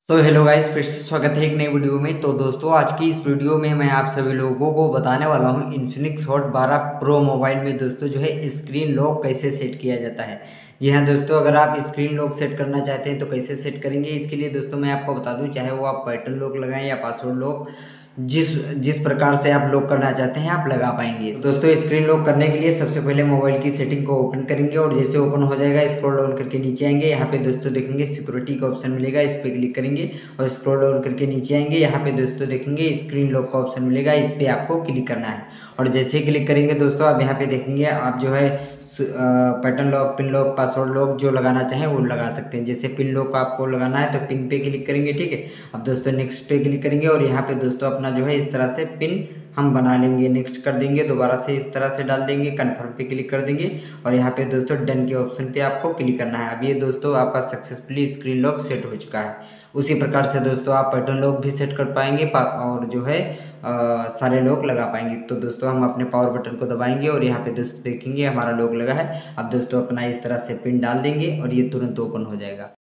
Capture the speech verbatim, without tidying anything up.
तो hello guys, फिर से स्वागत है एक नई वीडियो में। तो दोस्तों, आज की इस वीडियो में मैं आप सभी लोगों को बताने वाला हूं इन्फिनिक्स हॉट बारह प्रो मोबाइल में दोस्तों जो है स्क्रीन लॉक कैसे सेट किया जाता है। जी हां दोस्तों, अगर आप स्क्रीन लॉक सेट करना चाहते हैं तो कैसे सेट करेंगे, इसके लिए दोस्तों मैं आपको बता दूं, चाहे वो आप पैटर्न लॉक लगाएं या पासवर्ड लॉक, जिस जिस प्रकार से आप लॉक करना चाहते हैं आप लगा पाएंगे। तो दोस्तों, स्क्रीन लॉक करने के लिए सबसे पहले मोबाइल की सेटिंग को ओपन करेंगे और जैसे ओपन हो जाएगा स्क्रॉल डाउन करके नीचे आएंगे। यहाँ पे दोस्तों देखेंगे सिक्योरिटी का ऑप्शन मिलेगा, इस पर क्लिक करेंगे और स्क्रॉल डाउन करके नीचे आएंगे। यहाँ पे दोस्तों देखेंगे स्क्रीन लॉक का ऑप्शन मिलेगा, इस पर आपको क्लिक करना है और जैसे ही क्लिक करेंगे दोस्तों आप यहाँ पे देखेंगे आप जो है pattern lock, pin lock, password lock जो लगाना चाहें वो लगा सकते हैं। जैसे पिन लॉक आपको लगाना है तो पिन पे क्लिक करेंगे, ठीक है। अब दोस्तों नेक्स्ट पे क्लिक करेंगे और यहाँ पे दोस्तों अपना जो है इस तरह से पिन हम बना लेंगे, नेक्स्ट कर देंगे, दोबारा से इस तरह से डाल देंगे, कन्फर्म पे क्लिक कर देंगे और यहाँ पे दोस्तों डन के ऑप्शन पे आपको क्लिक करना है। अब ये दोस्तों आपका सक्सेसफुली स्क्रीन लॉक सेट हो चुका है। उसी प्रकार से दोस्तों आप पैटर्न लॉक भी सेट कर पाएंगे और जो है आ, सारे लॉक लगा पाएंगे। तो दोस्तों हम अपने पावर बटन को दबाएंगे और यहाँ पे दोस्तों देखेंगे हमारा लॉक लगा है। अब दोस्तों अपना इस तरह से पिन डाल देंगे और ये तुरंत ओपन हो जाएगा।